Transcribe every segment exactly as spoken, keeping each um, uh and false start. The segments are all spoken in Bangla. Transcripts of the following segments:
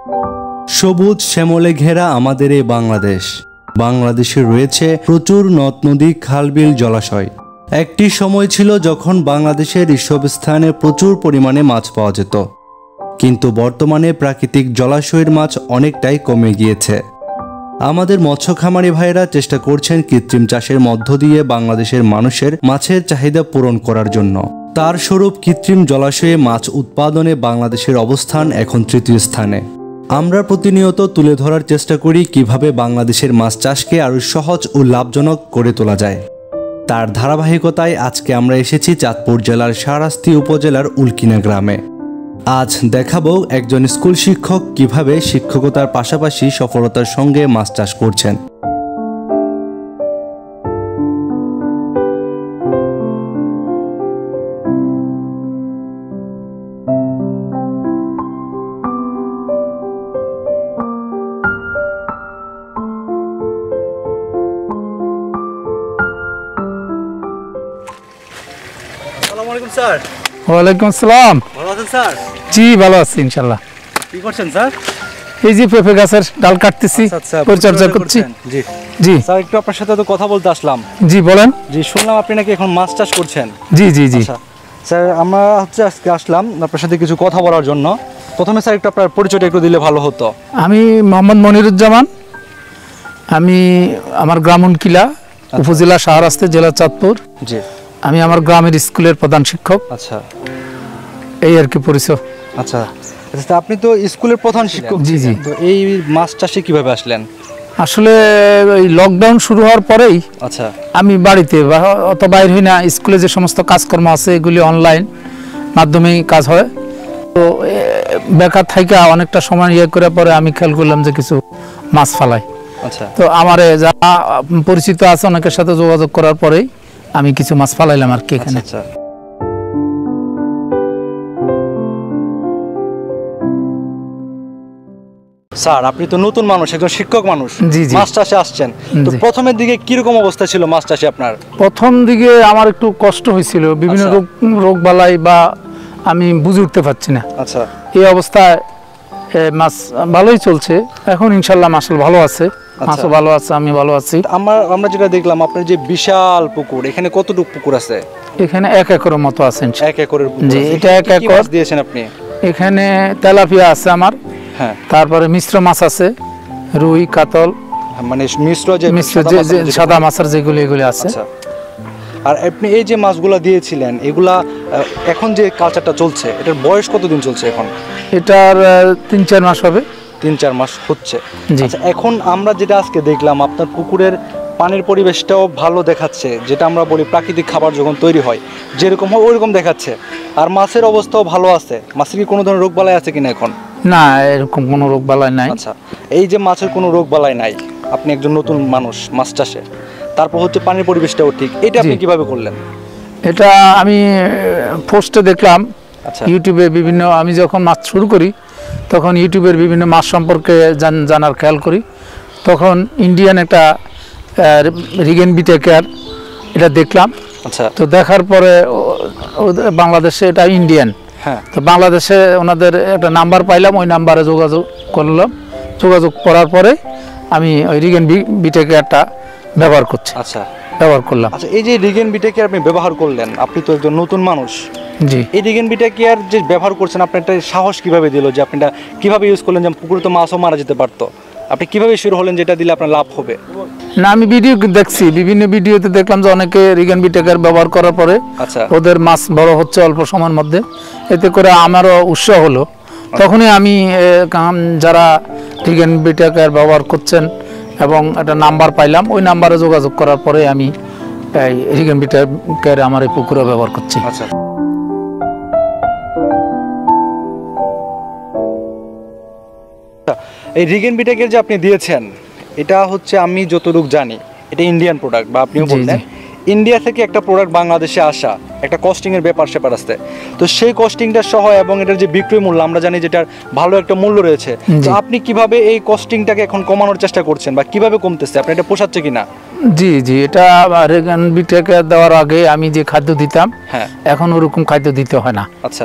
সবুজ শ্যামলে ঘেরা আমাদের এই বাংলাদেশ। বাংলাদেশে রয়েছে প্রচুর নদ নদী, খালবিল, জলাশয়। একটি সময় ছিল যখন বাংলাদেশের এসব স্থানে প্রচুর পরিমাণে মাছ পাওয়া যেত, কিন্তু বর্তমানে প্রাকৃতিক জলাশয়ের মাছ অনেকটাই কমে গিয়েছে। আমাদের মৎস্য খামারি ভাইয়েরা চেষ্টা করছেন কৃত্রিম চাষের মধ্য দিয়ে বাংলাদেশের মানুষের মাছের চাহিদা পূরণ করার জন্য। তার স্বরূপ কৃত্রিম জলাশয়ে মাছ উৎপাদনে বাংলাদেশের অবস্থান এখন তৃতীয় স্থানে। আমরা প্রতিনিয়ত তুলে ধরার চেষ্টা করি কিভাবে বাংলাদেশের মাছ চাষকে আরও সহজ ও লাভজনক করে তোলা যায়। তার ধারাবাহিকতায় আজকে আমরা এসেছি চাঁদপুর জেলার শাহরাস্তি উপজেলার উলকিনা গ্রামে। আজ দেখাবো একজন স্কুল শিক্ষক কিভাবে শিক্ষকতার পাশাপাশি সফলতার সঙ্গে মাছ চাষ করছেন। আসসালামু আলাইকুম স্যার। ওয়ালাইকুম আসসালাম। ভালো আছেন স্যার? জি ভালো আছি ইনশাআল্লাহ। কি করছেন স্যার? এই যে পেঁপে গাছের ডাল কাটতেছি, পরিচর্যা করছি। জি জি স্যার, একটু আপনার সাথে তো কথা বলতে আসলাম। জি বলেন। জি, শুনলাম আপনি নাকি এখন মাছ চাষ করছেন। জি জি জি স্যার, আমরা হচ্ছে আজকে আসলাম আপনার সাথে কিছু কথা বলার জন্য। প্রথমে স্যার একটু আপনার পরিচয়টা একটু দিলে ভালো হতো। আমি মোহাম্মদ মনিরুজ্জামান। আমি আমার গ্রাম উনকিলা, উপজেলা শাহরাস্তি, জেলা চাঁদপুর। জি, আমি আমার গ্রামের স্কুলের প্রধান শিক্ষক। আচ্ছা, এই আর কি পরিচয়। আচ্ছা আচ্ছা, আপনি তো স্কুলের প্রধান শিক্ষক। জি জি। তো এই মাছ চাষে কিভাবে আসলেন? আসলে এই লকডাউন শুরু হওয়ার পরেই আচ্ছা আমি বাড়িতে অত বাইর হই না। স্কুলে যে সমস্ত কাজকর্ম আছে এগুলি অনলাইন মাধ্যমেই কাজ হয়। তো বেকার থাইকা অনেকটা সময় ইয়ে করে পরে আমি খেয়াল করলাম যে কিছু মাছ ফালাই। আচ্ছা, তো আমার যারা পরিচিত আছে অনেকের সাথে যোগাযোগ করার পরেই আমি কিছু মাছ ফালাইলাম আর কি এখানে। আচ্ছা, স্যার আপনি তো নতুন মানুষ, একজন শিক্ষক মানুষ, মাছ চাষে আসছেন। তো প্রথমের দিকে কিরকম অবস্থা ছিল মাছ চাষে আপনার? প্রথম দিকে আমার একটু কষ্ট হয়েছিল, বিভিন্ন রোগ রোগ বালাই বা আমি বুঝে উঠতে পারছি না। আচ্ছা, এই এই অবস্থায় মাছ ভালোই চলছে। এখন ইনশাল্লাহ মাছও ভালো আছে, মাছও ভালো আছে, আমি ভালো আছি। আমরা আমরা যেটা দেখলাম আপনার যে বিশাল পুকুর, এখানে কতটুকু পুকুর আছে? এখানে এক একরের মতো আছে। এক একরের পুকুর? জি, এটা এক একর দিয়েছেন আপনি। এখানে তেলাপিয়া আছে আমার, হ্যাঁ, তারপরে মিশ্র মাছ আছে, রুই, কাতল, মানে মিশ্র যে মিশ্র যে সাদা মাছের যেগুলি এগুলি আছে। আর আপনি এই যে মাছগুলা দিয়েছিলেন, এগুলা এখন যে কালচারটা চলছে, এটার বয়স কতদিন চলছে এখন? এটার তিন চার মাস হবে। তিন চার মাস হচ্ছে। আচ্ছা, এখন আমরা যেটা আজকে দেখলাম আপনার পুকুরের পানির পরিবেশটাও ভালো দেখাচ্ছে, যেটা আমরা বলি প্রাকৃতিক খাবার যখন তৈরি হয় যেরকম হয় ওইরকম দেখাচ্ছে। আর মাছের অবস্থাও ভালো আছে। মাছের কি কোনো ধরনের রোগ বালাই আছে কিনা এখন? না, এরকম কোনো রোগ বালাই নাই। আচ্ছা, এই যে মাছের কোনো রোগ বালাই নাই, আপনি একজন নতুন মানুষ মাছ চাষে, তারপর হচ্ছে পানির পরিবেশটাও ঠিক, এটা আপনি কিভাবে করলেন? এটা আমি পোস্টে দেখলাম। আচ্ছা, ইউটিউবে বিভিন্ন, আমি যখন মাছ শুরু করি তখন ইউটিউবের বিভিন্ন মাছ সম্পর্কে জানার খেয়াল করি। তখন ইন্ডিয়ান একটা রিগেন ভিটাকেয়ার এটা দেখলাম। আচ্ছা, তো দেখার পরে বাংলাদেশে এটা ইন্ডিয়ান। হ্যাঁ, তো বাংলাদেশে ওনাদের একটা নাম্বার পাইলাম, ওই নাম্বারে যোগাযোগ করলাম। যোগাযোগ করার পরে আমি ওই রিগেন ভিটাকেয়ারটা ব্যবহার করছি। আচ্ছা, ব্যবহার করলাম। আচ্ছা, এই যে রিগেন ভিটাকেয়ার আপনি ব্যবহার করলেন, আপনি তো একজন নতুন মানুষ। জি, এই রিগেন ভিটাকেয়ার যে ব্যবহার করছেন, আপনার একটা সাহস কিভাবে দিল যে আপনি এটা কিভাবে ইউজ করলেন? যে পুকুরে তো মাছও মারা যেতে পারতো, আপনি কিভাবে শুরু হলেন যেটা দিলে আপনার লাভ হবে? না, আমি ভিডিও দেখছি, বিভিন্ন ভিডিওতে দেখলাম যে অনেকে রিগেন ভিটাকেয়ার ব্যবহার করার পরে আচ্ছা ওদের মাছ বড় হচ্ছে অল্প সময়ের মধ্যে। এতে করে আমারও উৎসাহ হলো। তখনই আমি যারা রিগেন ভিটাকেয়ার ব্যবহার করছেন এবং একটা নাম্বার পাইলাম, ওই নাম্বারে যোগাযোগ করার পরে আমি এই রিগেন ভিটাকেয়ার আমার এই পুকুরে ব্যবহার করছি। আচ্ছা, এই রিগেন ভিটাকেয়ার যে আপনি দিয়েছেন, এটা হচ্ছে আমি যতটুকু জানি এটা ইন্ডিয়ান প্রোডাক্ট, বা আপনিও বললেন ইন্ডিয়া থেকে একটা প্রোডাক্ট বাংলাদেশে আসা, একটা কস্টিং এর ব্যাপার স্যাপার আছে। তো সেই কস্টিংটা সহ এবং এটার যে বিক্রয় মূল্য আমরা জানি যেটার ভালো একটা মূল্য রয়েছে। তো আপনি কিভাবে এই কস্টিংটাকে এখন কমানোর চেষ্টা করছেন বা কিভাবে কমতেছে, আপনি এটা পোষাচ্ছে কিনা? জি জি, এটা রিগেন ভিটাকেয়ার দেওয়ার আগে আমি যে খাদ্য দিতাম, হ্যাঁ, এখন ওরকম খাদ্য দিতে হয় না। আচ্ছা,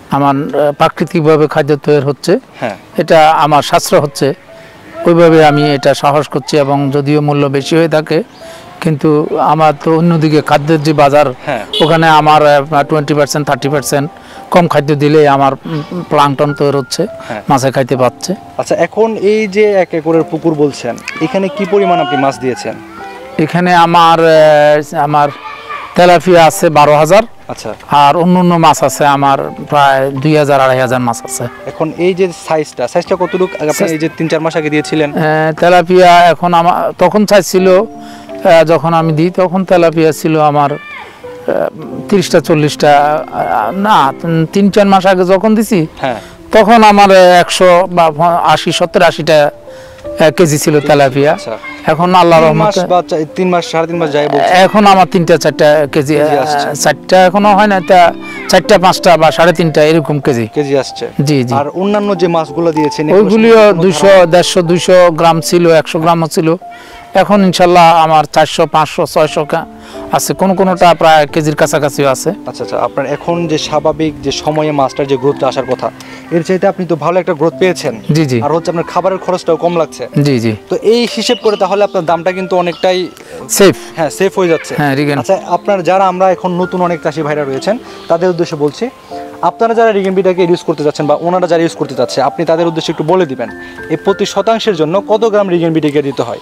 আমার প্রাকৃতিকভাবে খাদ্য তৈরি হচ্ছে, হ্যাঁ এটা আমার সাশ্রয় হচ্ছে, ওইভাবে আমি এটা সাহস করছি। এবং যদিও মূল্য বেশি হয়ে থাকে, কিন্তু আমার তো অন্যদিকে খাদ্যের যে বাজার, ওখানে আমার টোয়েন্টি পার্সেন্ট থার্টি পার্সেন্ট কম খাদ্য দিলে আমার প্লাঙ্কটন তৈরি হচ্ছে, মাছে খাইতে পাচ্ছে। আচ্ছা, এখন এই যে এক একরের পুকুর বলছেন, এখানে কি পরিমাণ আপনি মাছ দিয়েছেন? এখানে আমার আমার তেলাপিয়া আছে বারো হাজার, আচ্ছা, আর অন্য অন্য মাছ আছে আমার প্রায় দুই হাজার আড়াই হাজার মাছ আছে। এখন এই যে সাইজটা সাইজটা কতটুকু আপনি এই যে তিন চার মাস আগে দিয়েছিলেন? তেলাপিয়া এখন আমার তখন সাইজ ছিল, যখন আমি দিই তখন তেলাপিয়া ছিল আমার তিরিশটা চল্লিশটা, না তিন চার মাস আগে যখন দিছি তখন আমার একশো বা আশি সত্তর আশিটা কেজি ছিল তেলাপিয়া। এখন আল্লাহর রহমতে তিন মাস সাড়ে তিন মাস যায়, এখন আমার তিনটা চারটা কেজি, চারটা এখনো হয় না, তা চারটা পাঁচটা বা সাড়ে তিনটা এরকম কেজি কেজি আসছে। জি জি। আর অন্যান্য যে মাছগুলো দিয়েছেন ওইগুলিও দুইশো দেড়শো দুইশো গ্রাম ছিল, একশো গ্রামও ছিল। এখন ইনশাল্লাহ আমার চারশো পাঁচশো ছয়শো আছে, কোন কোনটা প্রায় কেজির কাছাকাছিও আছে। আচ্ছা আচ্ছা, আপনার এখন যে স্বাভাবিক যে সময়ে মাছটার যে গ্রোথটা আসার কথা, এর চাইতে আপনি তো ভালো একটা গ্রোথ পেয়েছেন। জি জি। আর হচ্ছে আপনার খাবারের খরচটাও কম লাগছে। জি জি। তো এই হিসেব করে তাহলে আপনার দামটা কিন্তু অনেকটাই সেফ, হ্যাঁ সেফ হয়ে যাচ্ছে। হ্যাঁ। আচ্ছা, আপনার যারা আমরা এখন নতুন অনেক চাষি ভাইরা রয়েছেন, তাদের উদ্দেশ্যে বলছি, আপনারা যারা রিগেন বিটাকে ইউজ করতে যাচ্ছেন বা ওনারা যারা ইউজ করতে যাচ্ছে, আপনি তাদের উদ্দেশ্যে একটু বলে দিবেন এই প্রতি শতাংশের জন্য কত গ্রাম রিগেন বিটাকে দিতে হয়।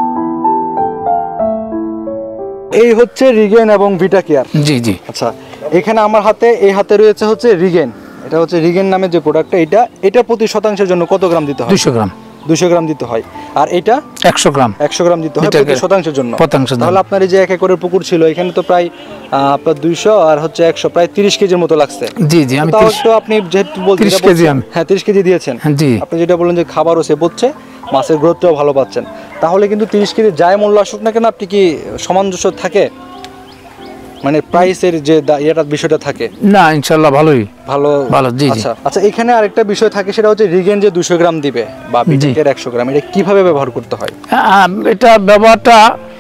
এই হচ্ছে রিগেন এবং ভিটাকেয়ার। জি জি। আচ্ছা, এখানে আমার হাতে এই হাতে রয়েছে হচ্ছে রিগেন, এটা হচ্ছে রিগেন নামের যে প্রোডাক্টটা, এটা এটা প্রতি শতাংশের জন্য কত গ্রাম দিতে হয়? দুইশো গ্রাম। দুইশো গ্রাম দিতে হয়। আর এটা একশো গ্রাম। একশো গ্রাম দিতে হয় প্রতি শতাংশের জন্য। তাহলে আপনার এই যে এক একরের পুকুর ছিল, এখানে তো প্রায় আপনার দুইশো আর হচ্ছে একশো প্রায় তিরিশ কেজির মতো লাগছে। জি জি। আমি তো আপনি যেহেতু বলছেন তিরিশ কেজি, হ্যাঁ তিরিশ কেজি দিয়েছেন। জি। আপনি যেটা বললেন যে খাবারও সে হচ্ছে, মাছের গ্রোথটাও ভালো পাচ্ছেন, তাহলে কিন্তু তিরিশ কেজি যায় মূল্য আসুক না কেন, আপনি কি সামঞ্জস্য থাকে, মানে প্রাইসের যে ইয়েটা বিষয়টা থাকে না? ইনশাআল্লাহ ভালোই ভালো ভালো। জি জি। আচ্ছা আচ্ছা, এখানে আরেকটা বিষয় থাকে, সেটা হচ্ছে রিগেন যে দুইশো গ্রাম দিবে বা ভিটাকেয়ার একশো গ্রাম, এটা কিভাবে ব্যবহার করতে হয়? এটা ব্যবহারটা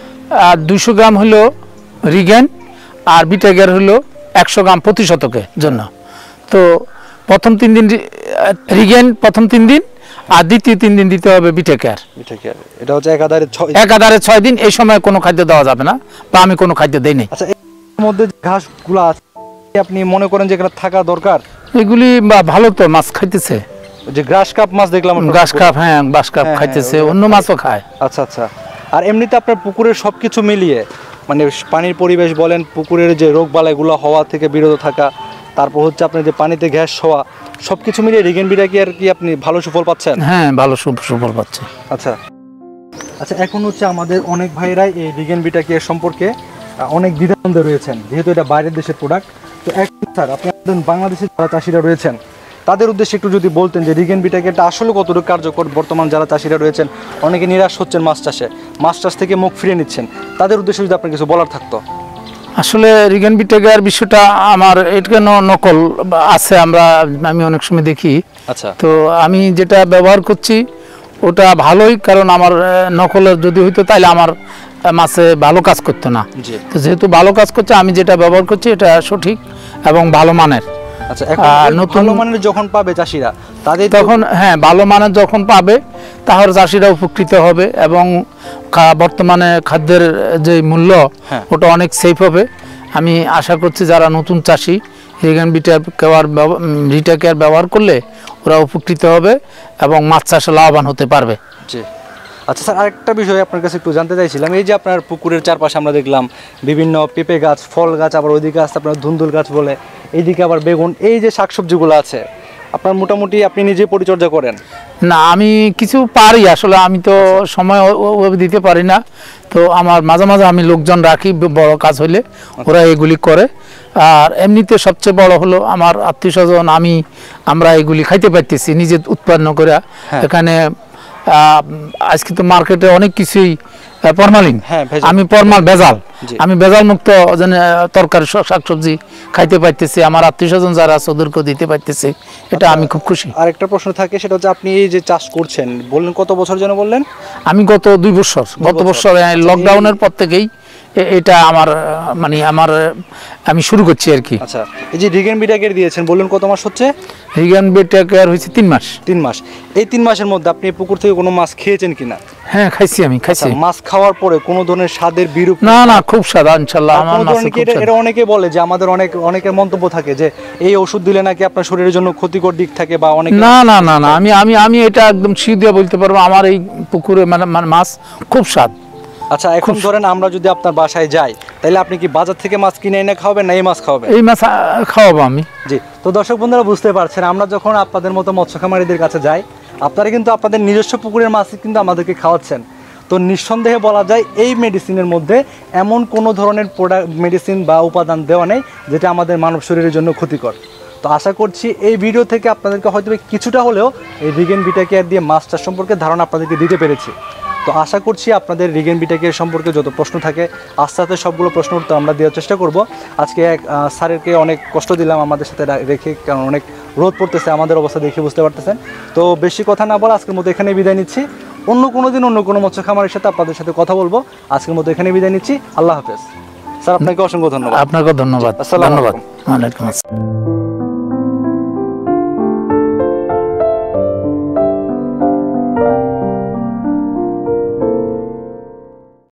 দুইশো গ্রাম হলো রিগেন আর ভিটাকেয়ার হলো একশো গ্রাম প্রতি শতকের জন্য। তো প্রথম তিন দিন রিগেন, প্রথম তিন দিন, আর দ্বিতীয় তিন দিন দিতে হবে ভিটাকেয়ার। ভিটাকেয়ার এটা হচ্ছে একাধারে ছয় একাধারে ছয় দিন। এই সময় কোনো খাদ্য দেওয়া যাবে না, বা আমি কোনো খাদ্য দেই নাই। আচ্ছা, এর মধ্যে ঘাসগুলো আছে আপনি মনে করেন যে এখানে থাকা দরকার? এগুলি ভালো তো মাছ খাইতেছে, যে গ্রাস কাপ মাছ দেখলাম। গ্রাস কাপ, হ্যাঁ গ্রাস কাপ খাইতেছে, অন্য মাছও খায়। আচ্ছা আচ্ছা। আর এমনিতে আপনার পুকুরের সবকিছু মিলিয়ে, মানে পানির পরিবেশ বলেন, পুকুরের যে রোগ বালাইগুলো হওয়া থেকে বিরত থাকা, তারপর হচ্ছে আপনার যে পানিতে গ্যাস হওয়া, সবকিছু মিলিয়ে রিগেন বিটাকেয়ার কি আপনি ভালো সুফল পাচ্ছেন? হ্যাঁ ভালো সুফল পাচ্ছে। আচ্ছা আচ্ছা, এখন হচ্ছে আমাদের অনেক ভাইরাই এই রিগেন বিটাকেয়ার সম্পর্কে অনেক দ্বিধাদ্বন্দ্বে রয়েছেন, যেহেতু এটা বাইরের দেশের প্রোডাক্ট। তো এখন স্যার, আপনি বাংলাদেশের যারা চাষিরা রয়েছেন, তাদের উদ্দেশ্যে একটু যদি বলতেন যে রিগেন বিটাকেয়ারটা আসলে কতটুকু কার্যকর। বর্তমান যারা চাষিরা রয়েছেন, অনেকে নিরাশ হচ্ছেন মাছ চাষে, মাছ চাষ থেকে মুখ ফিরিয়ে নিচ্ছেন, তাদের উদ্দেশ্যে যদি আপনার কিছু বলার থাকতো। আসলে রিগেন বিটাকেয়ার বিষয়টা আমার এটা নকল আছে, আমরা আমি অনেক সময় দেখি। আচ্ছা। তো আমি যেটা ব্যবহার করছি ওটা ভালোই, কারণ আমার নকলের যদি হইতো তাহলে আমার মাছে ভালো কাজ করতো না। তো যেহেতু ভালো কাজ করছে, আমি যেটা ব্যবহার করছি এটা সঠিক এবং ভালো মানের। আচ্ছা, নতুন মানের যখন পাবে চাষিরা, তাদের তখন হ্যাঁ ভালো মানের যখন পাবে, তাহলে চাষিরা উপকৃত হবে এবং বর্তমানে খাদ্যের যে মূল্য ওটা অনেক সেফ হবে। আমি আশা করছি যারা নতুন চাষি রিগেন ভিটাকেয়ার ভিটাকেয়ার ব্যবহার করলে ওরা উপকৃত হবে এবং মাছ চাষে লাভবান হতে পারবে। জি। আচ্ছা স্যার, আরেকটা বিষয় আপনার কাছে একটু জানতে চাইছিলাম, এই যে আপনার পুকুরের চারপাশে আমরা দেখলাম বিভিন্ন পেঁপে গাছ, ফল গাছ, আবার ওইদিকে আছে আপনার ধুন্দুল গাছ বলে, এইদিকে আবার বেগুন, এই যে শাকসবজিগুলো আছে, আপনার মোটামুটি আপনি নিজে পরিচর্যা করেন? না, আমি কিছু পারি, আসলে আমি তো সময় দিতে পারি না। তো আমার মাঝে মাঝে আমি লোকজন রাখি, বড় কাজ হইলে ওরা এগুলি করে। আর এমনিতে সবচেয়ে বড় হলো আমার আত্মীয় স্বজন, আমি আমরা এগুলি খাইতে পারতেছি নিজে উৎপন্ন করে। এখানে আজকে তো মার্কেটে অনেক কিছুই ফরমালিন, আমি ফরমাল ভেজাল, আমি ভেজাল মুক্ত তরকারি শাকসবজি খাইতে পারতেছি, আমার আত্মীয় স্বজন যারা আছে ওদেরকে দিতে পারতেছি, এটা আমি খুব খুশি। আরেকটা প্রশ্ন থাকে, সেটা হচ্ছে আপনি এই যে চাষ করছেন বললেন কত বছর যেন বললেন? আমি গত দুই বছর গত বছর লকডাউনের পর থেকেই এ- এটা আমার আহ, মানে আমার আহ, আমি শুরু করছি আর কি। আচ্ছা, এই যে রিগেন ভিটাকেয়ার দিয়েছেন বললেন কত মাস হচ্ছে? রিগান ভিটাকেয়ার হয়েছে তিন মাস। তিন মাস। এই তিন মাসের মধ্যে আপনি এই পুকুর থেকে কোনো মাছ খেয়েছেন কিনা? হ্যাঁ খাইছি, আমি খাইছি। আচ্ছা, মাছ খাওয়ার পরে কোনো ধরনের স্বাদের বিরূপ না না, খুব সাদা ইনশাল্লাহ আর আমার কোনো মাছে ধরনের কি খুব এটা- স্বাদ। এটা অনেকে বলে যে আমাদের অনেক অনেকের মন্তব্য থাকে যে এই ওষুধ দিলে নাকি আপনার শরীরের জন্য ক্ষতিকর দিক থাকে বা অনেক না না না না, আমি আমি আমি এটা একদম শির দিয়ে বলতে পারবো আমার এই পুকুরে মানে মানে মাছ খুব স্বাদ। আচ্ছা, এখন ধরেন আমরা যদি আপনার বাসায় যাই তাহলে আপনি কি বাজার থেকে মাছ কিনে এনে খাওয়াবেন না এই মাছ খাওয়াবেন? এই মাছ আহ, খাওয়াবো আমি। জি, তো দর্শক বন্ধুরা বুঝতে পারছেন, আমরা যখন আপনাদের মতো মৎস্য খামারিদের কাছে যাই আপনারা কিন্তু আপনাদের নিজস্ব পুকুরের মাছ কিন্তু আমাদেরকে খাওয়াচ্ছেন। তো নিঃসন্দেহে বলা যায় এই মেডিসিনের মধ্যে এমন কোনো ধরনের প্রোডাক্ট মেডিসিন বা উপাদান দেওয়া নেই যেটা আমাদের মানব শরীরের জন্য ক্ষতিকর। তো আশা করছি এই ভিডিও থেকে আপনাদেরকে হয়তো কিছুটা হলেও এই রিগেন ভিটাকেয়ার দিয়ে মাছ চাষ সম্পর্কে ধারণা আপনাদেরকে দিতে পেরেছি। তো আশা করছি আপনাদের রিগেন ভিটাকেয়ার সম্পর্কে যত প্রশ্ন থাকে আস্তে আস্তে সবগুলো প্রশ্ন উত্তর আমরা দেওয়ার চেষ্টা করব। আজকে এক আহ, স্যারেরকে অনেক কষ্ট দিলাম আমাদের সাথে রা- রেখে, কারণ অনেক রোদ পড়তেছে, আমাদের অবস্থা দেখে বুঝতে পারতেছেন। তো বেশি কথা না বলে আজকের মতো এখানে বিদায় নিচ্ছি। অন্য কোনো দিন অন্য কোনো মৎস্য খামারের সাথে আপনাদের সাথে কথা বলবো। আজকের মতো এখানে বিদায় নিচ্ছি। আল্লাহ হাফেজ। স্যার আপনাকে অসংখ্য ধন্যবাদ। আপনাকেও ধন্যবাদ। আসসালামু ধন্যবাদ। আলাইকুম। ওয়ালাইকুম আসসালাম।